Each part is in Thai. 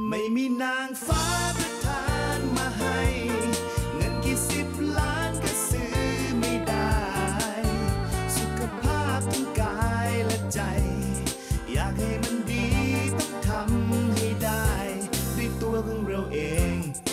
ไม่มีนางฟ้าประทานมาให้เงินกี่สิบล้านก็ซื้อไม่ได้สุขภาพทั้งกายและใจอยากให้มันดีต้องทำให้ได้ด้วยตัวของเราเอง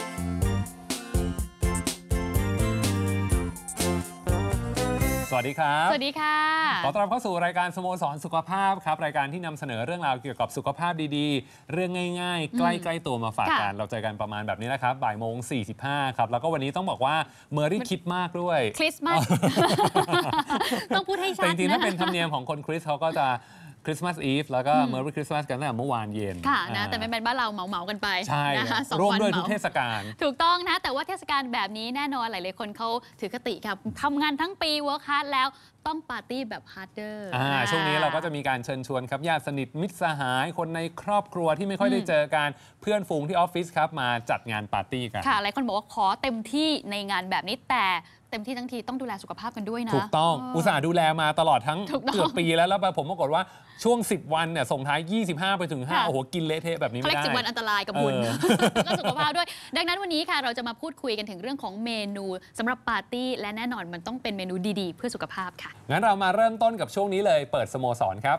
สวัสดีครับสวัสดีค่ะขอต้อนรับเข้าสู่รายการสโมสรสุขภาพครับรายการที่นำเสนอเรื่องราวเกี่ยวกับสุขภาพดีๆเรื่องง่ายๆใกล้ๆตัวมาฝากกันเราเจอกันประมาณแบบนี้นะครับบ่ายโมง45ครับแล้วก็วันนี้ต้องบอกว่าเมอรี่คิดมากด้วยคริสต์มาส ต้องพูดให้ชัดนะจริงๆถ้าเป็นธรรมเนียมของคนคริสต์เขาก็จะคริสต์มาสอีฟแล้วก็เมอร์รี่คริสต์มาสกันตั้งแต่เมื่อวานเย็นค่ะนะแต่ไม่เป็นบ้านเราเหมากันไปใช่นะคะร่วมด้วยทุกเทศกาลถูกต้องนะแต่ว่าเทศกาลแบบนี้แน่นอนหลายๆคนเขาถือคติครับทำงานทั้งปีเวิร์คฮาร์ดแล้วต้องปาร์ตี้แบบฮาร์ดเดอร์ช่วงนี้เราก็จะมีการเชิญชวนครับญาติสนิทมิตรสหายคนในครอบครัวที่ไม่ค่อยได้เจอกันเพื่อนฝูงที่ออฟฟิศครับมาจัดงานปาร์ตี้กันค่ะหลายคนบอกว่าขอเต็มที่ในงานแบบนี้แต่เต็มที่ทั้งทีต้องดูแลสุขภาพกันด้วยนะถูกต้องอุตส่าห์ดูแลมาตลอดทั้งเกือบปีแล้วผมปรากฏว่าช่วง10วันเนี่ยส่งท้าย25ไปถึง5โอ้โหกินเละเทะแบบนี้ไม่ได้ 10 วันอันตรายกับบุญและสุขภาพด้วยดังนั้นวันนี้ค่ะเราจะมาพูดคุยกันถึงเรื่องของเมนูสำหรับปาร์ตี้และแน่นอนมันต้องเป็นเมนูดีๆเพื่อสุขภาพค่ะงั้นเรามาเริ่มต้นกับช่วงนี้เลยเปิดสโมสรครับ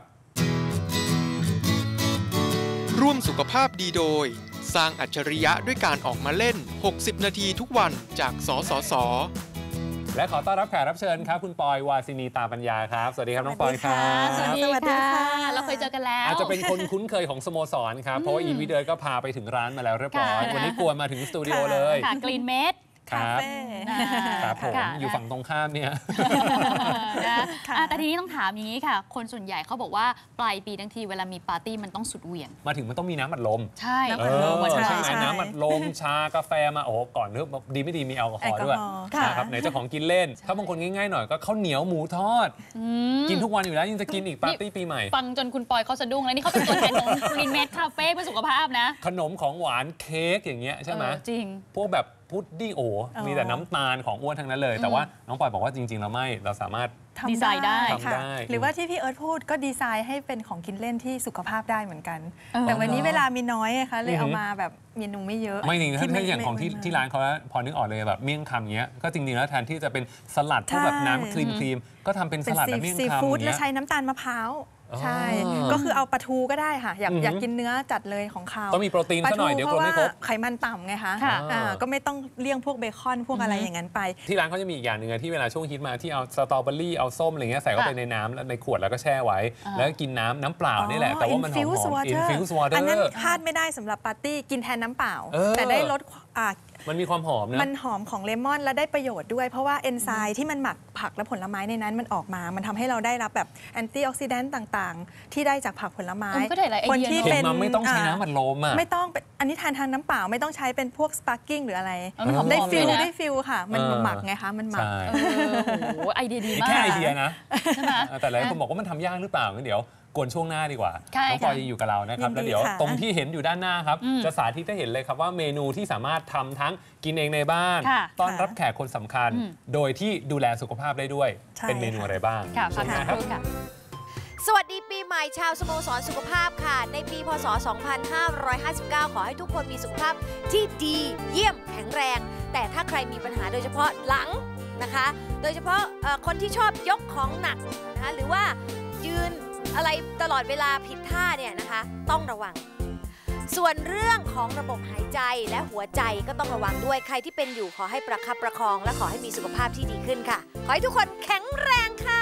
ร่วมสุขภาพดีโดยสร้างอัจฉริยะด้วยการออกมาเล่น60นาทีทุกวันจากสสส. และขอต้อนรับแขกรับเชิญครับคุณปอยวาสินีตาปัญญาครับสวัสดีครับน้องปอยครับสวัสดีค่ะเราเคยเจอกันแล้วอาจจะเป็นคนคุ้นเคยของสโมสรครับเพราะว่าอีวิเดอร์ก็พาไปถึงร้านมาแล้วเรียบร้อยวันนี้กวนมาถึงสตูดิโอเลยค่ะกรีนเมดคาเฟ่ครับผมอยู่ฝั่งตรงข้ามเนี่ยแต่ทีนี้ต้องถามอย่างนี้ค่ะคนส่วนใหญ่เขาบอกว่าปลายปีทั้งทีเวลามีปาร์ตี้มันต้องสุดเหวี่ยงมาถึงมันต้องมีน้ำอัดลมใช่น้ำอัดลมใช่ไหมน้ำอัดลมชากาแฟมาโอ้ก่อนเรื่องดีไม่ดีมีแอลกอฮอล์ด้วยนะครับไหนจะของกินเล่นถ้าบางคนง่ายๆหน่อยก็ข้าวเหนียวหมูทอดกินทุกวันอยู่แล้วยังจะกินอีกปาร์ตี้ปีใหม่ฟังจนคุณปอยเขาสะดุ้งแล้วนี่เขาเป็นตัวแทนของกรีนเมดคาเฟ่เพื่อสุขภาพนะขนมของหวานเค้กอย่างเงี้ยใช่ไหมจริงพวกแบบพุดดิ้งโอ้มีแต่น้ำตาลของอ้วนทั้งนั้นเลยแต่ว่าน้องปอยบอกว่าจริงๆเราสามารถดีไซน์ได้ค่ะหรือว่าที่พี่เอิร์ธพูดก็ดีไซน์ให้เป็นของกินเล่นที่สุขภาพได้เหมือนกันแต่วันนี้เวลามีน้อยค่ะเลยเอามาแบบเมนูไม่เยอะไม่จริงถ้าอย่างของที่ร้านเขาพอนึกออกเลยแบบเมี่ยงคำเงี้ยก็จริงๆแล้วแทนที่จะเป็นสลัดพวกแบบน้ำครีมก็ทำเป็นสลัดแบบเมี่ยงคำซีฟู้ดและใช้น้ำตาลมะพร้าวใช่ก็คือเอาปลาทูก็ได้ค่ะอยากกินเนื้อจัดเลยของเขาต้องมีโปรตีนซะหน่อยเดี๋ยวคนไม่ครบไขมันต่ำไงคะก็ไม่ต้องเลี่ยงพวกเบคอนพวกอะไรอย่างนั้นไปที่ร้านเขาจะมีอีกอย่างหนึ่งที่เวลาช่วงฮิตมาที่เอาสตรอเบอรี่เอาส้มอะไรเงี้ยใส่เข้าไปในน้ำแล้วในขวดแล้วก็แช่ไว้แล้วกินน้ำเปล่านี่แหละแต่ว่ามันหอม infused water อันนั้นพลาดไม่ได้สำหรับปาร์ตี้กินแทนน้ำเปล่าแต่ได้ลดมันมีความหอมนะมันหอมของเลมอนและได้ประโยชน์ด้วยเพราะว่าเอนไซม์ที่มันหมักผักและผลไม้ในนั้นมันออกมามันทำให้เราได้รับแบบแอนตี้ออกซิแดนต์ต่างๆที่ได้จากผักผลไม้คนที่เป็นไม่ต้องใช้น้ำอัดลมไม่ต้องอันนี้ทานน้ำเปล่าไม่ต้องใช้เป็นพวกสปาร์กิ้งหรืออะไรได้ฟิลค่ะมันหมักไงคะมันหมักโอ้โหไอเดียดีมากแค่ไอเดียนะใช่ไหมแต่หลายคนบอกว่ามันทำยากหรือเปล่างั้นเดี๋ยวกวนช่วงหน้าดีกว่าน้องปอยอยู่กับเรานะครับแล้วเดี๋ยวตรงที่เห็นอยู่ด้านหน้าครับจะสาธิตให้เห็นเลยครับว่าเมนูที่สามารถทำทั้งกินเองในบ้านต้อนรับแขกคนสำคัญโดยที่ดูแลสุขภาพได้ด้วยเป็นเมนูอะไรบ้างค่ะครับสวัสดีปีใหม่ชาวสโมสรสุขภาพค่ะในปีพ.ศ. 2559 ขอให้ทุกคนมีสุขภาพที่ดีเยี่ยมแข็งแรงแต่ถ้าใครมีปัญหาโดยเฉพาะหลังนะคะโดยเฉพาะคนที่ชอบยกของหนักนะคะหรือว่ายืนอะไรตลอดเวลาผิดท่าเนี่ยนะคะต้องระวังส่วนเรื่องของระบบหายใจและหัวใจก็ต้องระวังด้วยใครที่เป็นอยู่ขอให้ประคับประคองและขอให้มีสุขภาพที่ดีขึ้นค่ะขอให้ทุกคนแข็งแรงค่ะ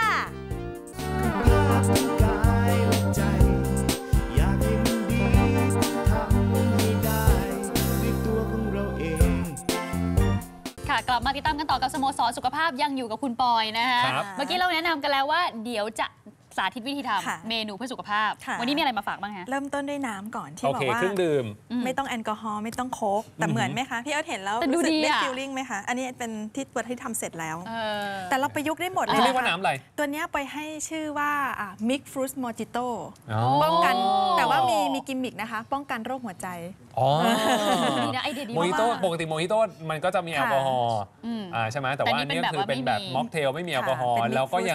กลับมาติดตามกันต่อกับสโมสรสุขภาพยังอยู่กับคุณปอยนะคะเมื่อกี้เราแนะนำกันแล้วว่าเดี๋ยวจะสาธิตวิธีทำเมนูเพื่อสุขภาพวันนี้มีอะไรมาฝากบ้างฮะเริ่มต้นด้วยน้ำก่อนที่บอกว่าเครื่องดื่มไม่ต้องแอลกอฮอล์ไม่ต้องโค้กแต่เหมือนไหมคะพี่เอิร์ธเห็นแล้วรู้สึกได้ฟีลลิ่งไหมคะอันนี้เป็นที่ตัวที่ทำเสร็จแล้วแต่เราประยุกต์ได้หมดเลยเรียกว่าน้ำอะไรตัวนี้ไปให้ชื่อว่ามิกฟรุตมอจิโต้ป้องกันแต่ว่ามีกิมมิกนะคะป้องกันโรคหัวใจดีนะไอเดียดีโมฮิโต้ปกติโมฮิโต้มันก็จะมีแอลกอฮอล์ใช่ไหมแต่ว่าอันนี้คือเป็นแบบม็อกเทลไม่มีแอลกอฮอล์แล้วก็ยัง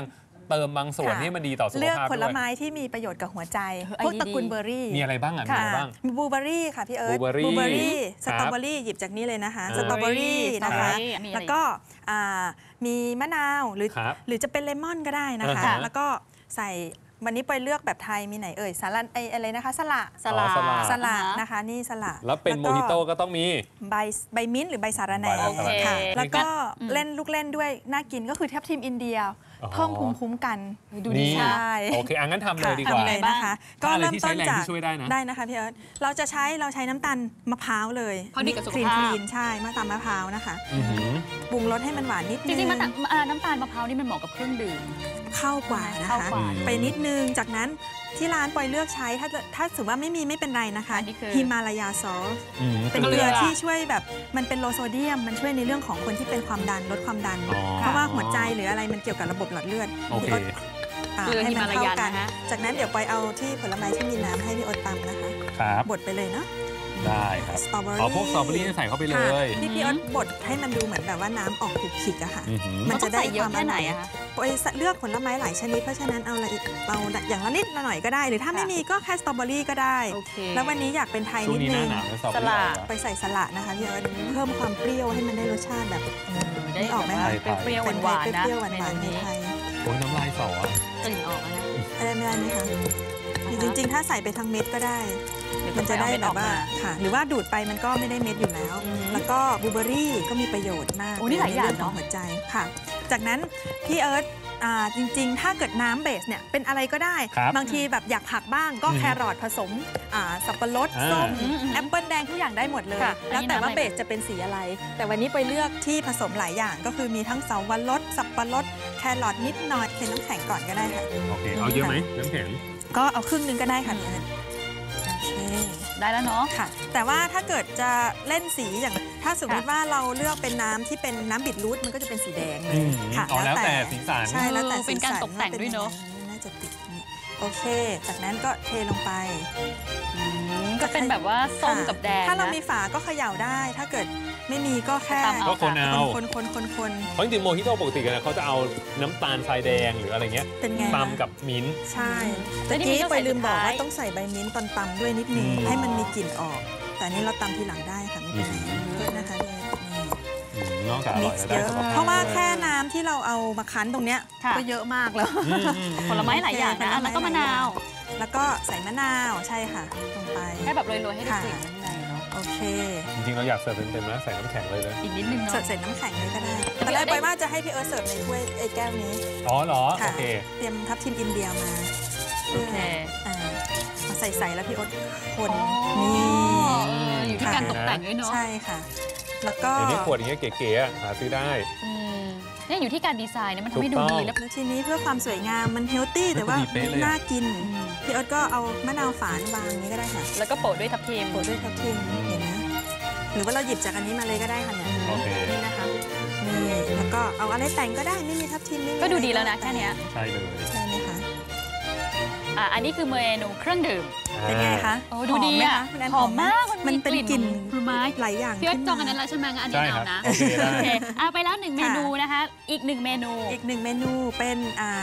เติมบางส่วนให้มันดีต่อสุขภาพด้วยเลือกผลไม้ที่มีประโยชน์กับหัวใจพวกตระกูลเบอร์รี่มีอะไรบ้างมีอะไรบ้างบลูเบอร์รี่ค่ะพี่เอิร์ธบลูเบอร์รี่สตรอเบอร์รี่หยิบจากนี้เลยนะคะสตรอเบอร์รี่นะคะแล้วก็มีมะนาวหรือจะเป็นเลมอนก็ได้นะคะแล้วก็ใส่วันนี้ไปเลือกแบบไทยมีไหนเอ่ยสลัดอะไรนะคะสละนะคะนี่สละแล้วเป็นโมฮิโต้ก็ต้องมีใบมิ้นท์หรือใบสาระแหน่ค่ะแล้วก็เล่นลูกเล่นด้วยน่ากินก็คือทับทิมอินเดียเพิ่มภูมิคุ้มกันดูดีใช่โอเคงั้นทำเลยดีกว่านะคะก็เริ่มต้นจากได้นะคะพี่เอิร์ธเราใช้น้ำตาลมะพร้าวเลยพอดีกับสุขภาพคลีนใช่มะตาลมะพร้าวนะคะปรุงรสให้มันหวานนิดนึงจริงๆน้ำตาลมะพร้าวนี่มันเหมาะกับเครื่องดื่มเข้ากว่านะคะไปนิดนึงจากนั้นที่ร้านปอยเลือกใช้ถ้าสมมติว่าไม่เป็นไรนะคะฮิมาลายาซอสเป็นเกลือที่ช่วยแบบมันเป็นโลโซเดียมมันช่วยในเรื่องของคนที่เป็นความดันลดความดันเพราะว่าหัวใจหรืออะไรมันเกี่ยวกับระบบหลอดเลือดให้มันเข้ากันจากนั้นเดี๋ยวปอยเอาที่ผลไม้ที่มีน้ำให้พี่อดตำนะคะบดไปเลยเนาะได้ครับพวกสตรอเบอรี่ใส่เข้าไปเลยพี่อดบดให้มันดูเหมือนแบบว่าน้ำออกขลุกขลิกอะค่ะมันจะได้ความอร่อยปอยเลือกผลไม้หลายชนิดเพราะฉะนั้นเอาอย่างละนิดละหน่อยก็ได้หรือถ้าไม่มีก็แค่สตรอเบอรี่ก็ได้แล้ววันนี้อยากเป็นไทยนิดนึงสละไปใส่สละนะคะพี่อดเพิ่มความเปรี้ยวให้มันได้รสชาติแบบได้ออกไหมคะเปรี้ยวหวานนะเปรี้ยวหวานในไทยโอ้ยน้ำลายสอกลิ่นออกนะอะไรไม่ได้ไหมคะจริงๆถ้าใส่ไปทั้งเม็ดก็ได้มันจะได้แบบว่าค่ะหรือว่าดูดไปมันก็ไม่ได้เม็ดอยู่แล้วแล้วก็บลูเบอร์รี่ก็มีประโยชน์มากนี่หลายอย่างเนาะหัวใจค่ะจากนั้นพี่เอิร์ธจริงๆถ้าเกิดน้ำเบสเนี่ยเป็นอะไรก็ได้บางทีแบบอยากผักบ้างก็แครอทผสมสับปะรดส้มแอปเปิลแดงทุกอย่างได้หมดเลยแล้วแต่ว่าเบสจะเป็นสีอะไรแต่วันนี้ไปเลือกที่ผสมหลายอย่างก็คือมีทั้งสับปะรดแครอทนิดหน่อยเป็นน้ำแข็งก่อนก็ได้ค่ะโอเคเอาเยอะไหมน้ำแข็งก็เอาครึ่งนึงก็ได้ค่ะโอเคได้แล้วเนาะค่ะแต่ว่าถ้าเกิดจะเล่นสีอย่างถ้าสมมติว่าเราเลือกเป็นน้ำที่เป็นน้ำบิดรูทมันก็จะเป็นสีแดงเลยค่ะแล้วแต่สีสันใช่แล้วแต่เป็นการตกแต่งด้วยเนาะน่าจะติดนี่โอเคจากนั้นก็เทลงไปก็เป็นแบบว่าส้มกับแดงถ้าเรามีฝาก็เขย่าได้ถ้าเกิดไม่มีก็แค่คนเอาคนเพราะจริงๆโมฮิโต้ปกติกันเขาจะเอาน้ำตาลทรายแดงหรืออะไรเงี้ยตำกับมิ้นท์ใช่แต่ที่ไปลืมบอกว่าต้องใส่ใบมิ้นท์ตอนตำด้วยนิดนึงให้มันมีกลิ่นออกแต่นี่เราตำทีหลังได้ค่ะไม่เป็นไรนะคะนอกจากอร่อยแล้วได้สุขภาพเพราะว่าแค่น้ำที่เราเอามาคั้นตรงเนี้ยก็เยอะมากแล้วผลไม้หลายอย่างนะแล้วก็มะนาวแล้วก็ใส่มะนาวใช่ค่ะลงไปให้แบบโรยๆให้ได้กลิ่นข้างในเนาะโอเคจริงๆเราอยากเสิร์ฟเต็มๆนะใส่น้ำแข็งเลยอีกนิดนึงเนาะใส่น้ำแข็งเลยก็ได้แต่เลยไปว่าจะให้พี่เอิร์ธเสิร์ฟในถ้วยไอ้แก้วนี้อ๋อเหรอโอเคเตรียมทับทิมอินเดียมาโอเคมาใส่แล้วพี่เอิร์ธคนนี่อยู่ที่การตกแต่งด้วยเนาะใช่ค่ะแล้วก็อย่างนี้ขวดอย่างเงี้ยเก๋ๆหาซื้อได้เนี่ยอยู่ที่การดีไซน์นะมันทำให้ดูดีแล้วทีนี้เพื่อความสวยงามมันเฮลตี้แต่ว่าน่ากินพี่เอิร์ธก็เอามะนาวฝานวางนี้ก็ได้ค่ะแล้วก็โปะด้วยทับทิมเห็นนะหรือว่าเราหยิบจากอันนี้มาเลยก็ได้ค่ะเนี่ยนี่นะคะนี่แล้วก็เอาอะไรแต่งก็ได้ไม่มีทับทิมก็ดูดีแล้วนะแค่นี้ใช่เลยใช่ไหมคะอันนี้คือเมนูเครื่องดื่มเป็นไงคะดูดีอ่ะหอมมากมันเป็นกลิ่นผลไม้หลายอย่างพี่จองอันนั้นแล้วใช่ไหมงั้นอันนี้เอานะโอเคไปแล้ว1เมนูนะคะอีก1เมนูเป็น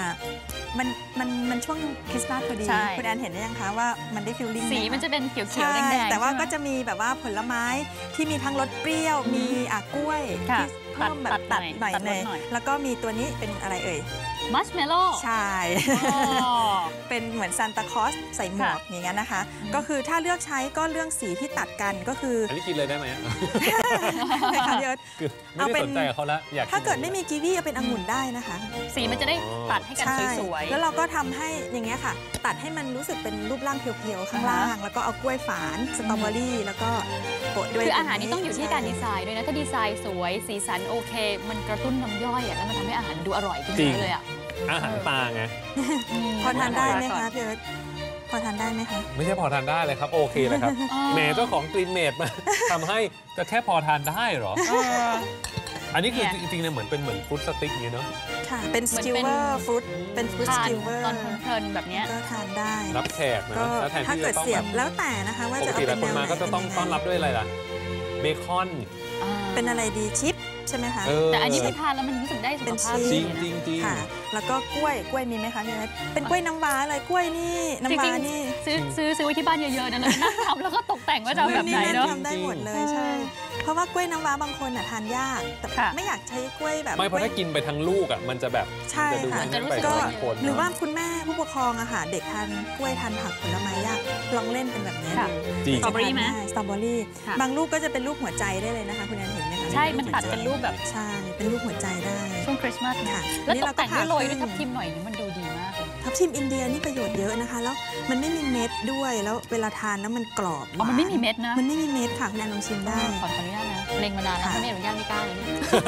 มันช่วงคริสต์มาสพอดีคุณแอนเห็นได้ยังคะว่ามันได้ฟิลลิ่งสีมันจะเป็นเขียวๆแดงๆแต่ว่าก็จะมีแบบว่าผลไม้ที่มีทั้งรสเปรี้ยวมีกล้วยที่เพิ่มแบบตัดหน่อยแล้วก็มีตัวนี้เป็นอะไรเอ่ยมัชเมลโล่ใช่เป็นเหมือนซานตาคลอสใส่หมวกอย่างนั้นนะคะก็คือถ้าเลือกใช้ก็เรื่องสีที่ตัดกันก็คืออันนี้กินเลยได้ไหมไม่ค่ะพี่เอิร์ธเอาเป็นใจเขาละถ้าเกิดไม่มีกีวีเอาเป็นองุ่นได้นะคะสีมันจะได้ตัดให้กันสวยๆแล้วเราก็ทำให้อย่างเงี้ยค่ะตัดให้มันรู้สึกเป็นรูปร่างเพียวๆข้างล่างแล้วก็เอากล้วยฝานสตรอเบอรี่แล้วก็โปะด้วยคืออาหารนี้ต้องอยู่ที่การดีไซน์ด้วยนะถ้าดีไซน์สวยสีสันโอเคมันกระตุ้นน้ำย่อยแล้วมันทำให้อาหารดูอร่อยขึ้นเยอะเลยอาหารตาไงพอทานได้ไหมคะพี่เอิร์ธพอทานได้ไหมคะไม่ใช่พอทานได้เลยครับโอเคเลยครับแหมเจ้าของกรีนเมดมาทำให้จะแค่พอทานได้หรออันนี้คือจริงๆเนี่ยเหมือนฟรุตสติ๊กอย่างเงี้ยเนาะค่ะเป็นสติวเวอร์ฟรุตเป็นฟรุตสติวเวอร์ตอนเพลินแบบนี้ก็ทานได้รับแขกนะแล้วแทนที่จะต้องแบบแล้วแต่นะคะว่าจะเอาเป็นแนวไหนคนมาก็จะต้องต้อนรับด้วยอะไรล่ะเบคอนเป็นอะไรดีชิปใช่ไหมคะแต่อันนี้ไม่ทานแล้วมันรู้สึกได้สุขภาพจริงค่ะแล้วก็กล้วยมีไหมคะเนี่ยเป็นกล้วยน้ำว้าอะไรกล้วยนี่น้ำว้านี่ซื้อไว้ที่บ้านเยอะๆนะแล้วนั่งทำแล้วก็ตกแต่งว่าจะแบบไหนเนาะทำได้หมดเลยใช่เพราะว่ากล้วยน้ำว้าบางคนทานยากแต่ไม่อยากใช้กล้วยแบบไม่เพราะถ้ากินไปทั้งลูกมันจะแบบใช่ค่ะก็หรือว่าคุณแม่ผู้ปกครองเด็กทานกล้วยทานผักผลไม้ยากลองเล่นเป็นแบบนี้ดูสตรอเบอรี่ไหมสตรอเบอรี่บางลูกก็จะเป็นรูปหัวใจได้เลยนะคะคุณแอนเห็นไหมคะใช่มันตัดเป็นรูปแบบใช่เป็นรูปหัวใจได้ช่วงคริสต์มาสค่ะแล้วตกแต่งด้วยโรยด้วยทับทิมหน่อยนี่มันดูดีมากเลยทับทิมอินเดียนี่ประโยชน์เยอะนะคะแล้วมันไม่มีเม็ดด้วยแล้วเวลาทานแล้วมันกรอบมันไม่มีเม็ดนะมันไม่มีเม็ดค่ะคุณแอนลองชิมได้ขออนุญาตนะเล็งมานานแล้วถ้าไม่อนุญาตไม่กล้าเลย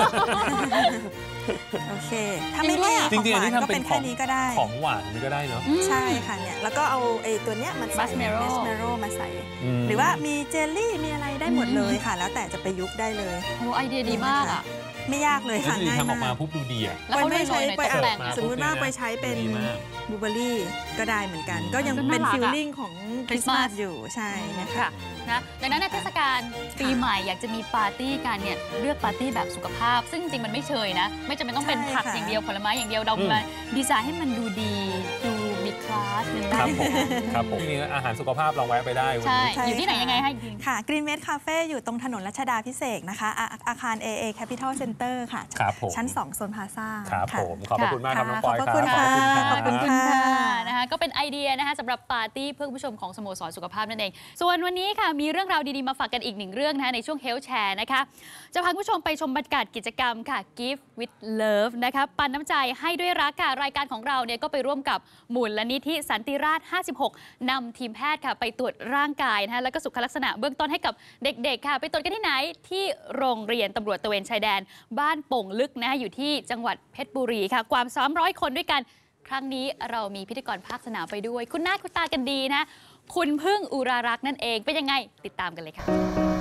โอเคถ้าไม่ได้จริงๆอันนี้ทำเป็นแค่นี้ก็ได้ของหวานนี่ก็ได้เนาะใช่ค่ะเนี่ยแล้วก็เอาไอ้ตัวเนี้ยมันใส่เมสเมโรมาใส่หรือว่ามีเจลลี่มีอะไรได้หมดเลยค่ะแล้วแต่จะประยุกต์ได้เลยโอ้ไอเดียดีมากไม่ยากเลยค่ะง่ายมากทำออกมาปุ๊บดูดีแล้วเขาไม่ใช้ไปสมมติว่าไปใช้เป็นบลูเบอร์รี่ก็ได้เหมือนกันก็ยังเป็นฟิลลิ่งของคริสต์มาสอยู่ใช่นะคะดังนั้นในเทศกาลปีใหม่อยากจะมีปาร์ตี้กันเนี่ยเลือกปาร์ตี้แบบสุขภาพซึ่งจริงมันไม่เชยนะไม่จำเป็นต้องเป็นผักอย่างเดียวผลไม้อย่างเดียวเรามาดีไซน์ให้มันดูดีดูมีคลาสนึงได้ครับผมนี่อาหารสุขภาพลองแวะไปได้ใช่อยู่ที่ไหนยังไงให้ค่ะ Green Med Cafe อยู่ตรงถนนรัชดาภิเษกนะคะอาคาร AA Capital Center ค่ะชั้น2โซนพลาซ่าครับผมขอบคุณมากครับน้องปอยครับขอบคุณค่ะขอบคุณค่ะนะคะก็เป็นไอเดียนะคะสำหรับปาร์ตี้เพื่อผู้ชมของสโมสรสุขภาพนั่นเองส่วนวันนี้ค่ะมีเรื่องราวดีๆมาฝากกันอีกหนึ่งเรื่องนะคะในช่วง Health Share นะคะจะพาผู้ชมไปชมบรรยากาศกิจกรรมค่ะ Give with Love นะคะปันน้ำใจให้ด้วยรักค่ะรายการของเราเนี่ยก็ไปร่วมกับมูลนิธิสันติราษฎร์56นำทีมแพทย์ค่ะไปตรวจร่างกายนะคะแล้วก็สุขลักษณะเบื้องต้นให้กับเด็กๆค่ะไปตรวจกันที่ไหนที่โรงเรียนตำรวจตระเวนชายแดนบ้านโป่งลึกนะคะอยู่ที่จังหวัดเพชรบุรีค่ะกว่า300 คนด้วยกันครั้งนี้เรามีพิธีกรภาคสนามไปด้วยคุณหน้าคุณตากันดีนะคุณพึ่งอุรารักษ์นั่นเองเป็นยังไงติดตามกันเลยค่ะ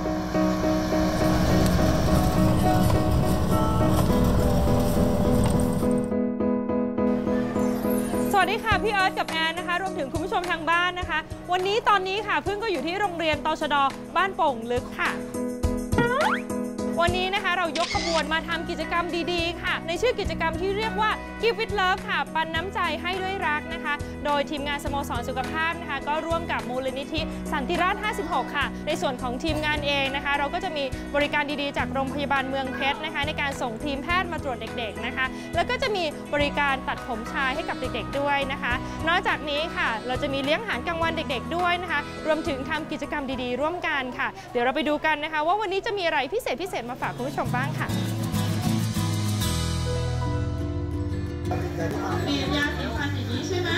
สวัสดีค่ะพี่เอิร์ธกับแอนนะคะรวมถึงคุณผู้ชมทางบ้านนะคะวันนี้ตอนนี้ค่ะพึ่งก็อยู่ที่โรงเรียนตชด.บ้านโป่งลึกค่ะวันนี้นะคะเรายกขบวนมาทำกิจกรรมดีๆค่ะในชื่อกิจกรรมที่เรียกว่า Give with Love ค่ะปันน้ำใจให้ด้วยรักนะคะโดยทีมงานสโมสรสุขภาพนะคะก็ร่วมกับมูลนิธิสันติราษฎร์56ค่ะในส่วนของทีมงานเองนะคะเราก็จะมีบริการดีๆจากโรงพยาบาลเมืองเพชรนะคะในการส่งทีมแพทย์มาตรวจเด็กๆนะคะแล้วก็จะมีบริการตัดผมชายให้กับเด็กๆด้วยนะคะนอกจากนี้ค่ะเราจะมีเลี้ยงอาหารกลางวันเด็กๆด้วยนะคะรวมถึงทำกิจกรรมดีๆร่วมกันค่ะเดี๋ยวเราไปดูกันนะคะว่าวันนี้จะมีอะไรพิเศษมาฝากคุณผู้ชมบ้างค่ะบีบยาสีฟันอย่างนี้ใช่ไหม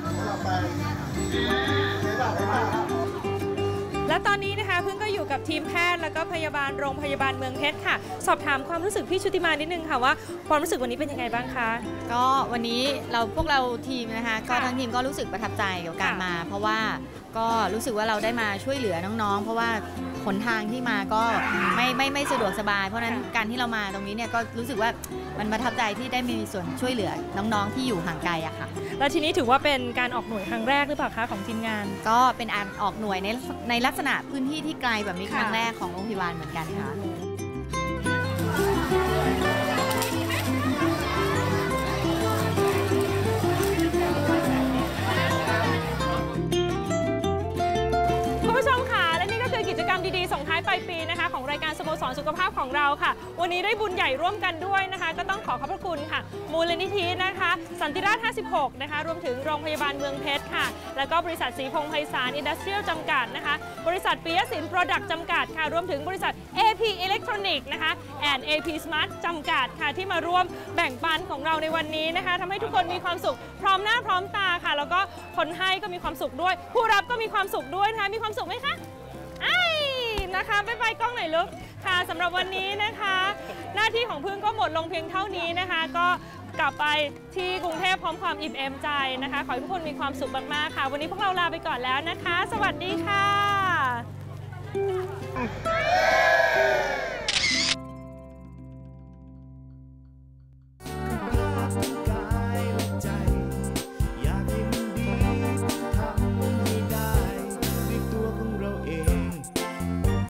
และตอนนี้นะคะพึ่งก็อยู่กับทีมแพทย์แล้วก็พยาบาลโรงพยาบาลเมืองเพชรค่ะสอบถามความรู้สึกพี่ชุติมานิดนึงค่ะว่าความรู้สึกวันนี้เป็นยังไงบ้างคะก็วันนี้พวกเราทีมนะคะก็ทั้งทีมก็รู้สึกประทับใจกับการมาเพราะว่าก็รู้สึกว่าเราได้มาช่วยเหลือน้องๆเพราะว่าหนทางที่มาก็ไม่สะดวกสบายเพราะฉะนั้นการที่เรามาตรงนี้เนี่ยก็รู้สึกว่ามันประทับใจที่ได้มีส่วนช่วยเหลือน้องๆที่อยู่ห่างไกลอะค่ะแล้วทีนี้ถือว่าเป็นการออกหน่วยครั้งแรกหรือเปล่าคะของทีมงานก็เป็นการออกหน่วยในลักษณะพื้นที่ที่ไกลแบบนี้ครั้งแรกของโรงพยาบาลเหมือนกันค่ะกิจกรรมดีๆส่งท้ายปลายปีนะคะของรายการสโมสรสุขภาพของเราค่ะวันนี้ได้บุญใหญ่ร่วมกันด้วยนะคะก็ต้องขอขอบพระคุณค่ะมูลนิธินะคะสันติราษฎร์56นะคะรวมถึงโรงพยาบาลเมืองเพชรค่ะแล้วก็บริษัทศรีพงษ์ไพศาลอินดัสเทรียลจำกัดนะคะบริษัทปิยศิลป์โปรดักต์จำกัดค่ะรวมถึงบริษัท AP Electronics นะคะ and AP Smart จำกัดค่ะที่มาร่วมแบ่งปันของเราในวันนี้นะคะทำให้ทุกคนมีความสุขพร้อมหน้าพร้อมตาค่ะแล้วก็คนให้ก็มีความสุขด้วยผู้รับก็มีความสุขด้วยนะคะมีความสุขไหมคะนะคะไปกล้องหน่อยลูกค่ะสำหรับวันนี้นะคะหน้าที่ของพึ่งก็หมดลงเพียงเท่านี้นะคะก็กลับไปที่กรุงเทพพร้อมความอิ่มเอมใจนะคะขอให้ทุกคนมีความสุขมากๆค่ะวันนี้พวกเราลาไปก่อนแล้วนะคะสวัสดีค่ะ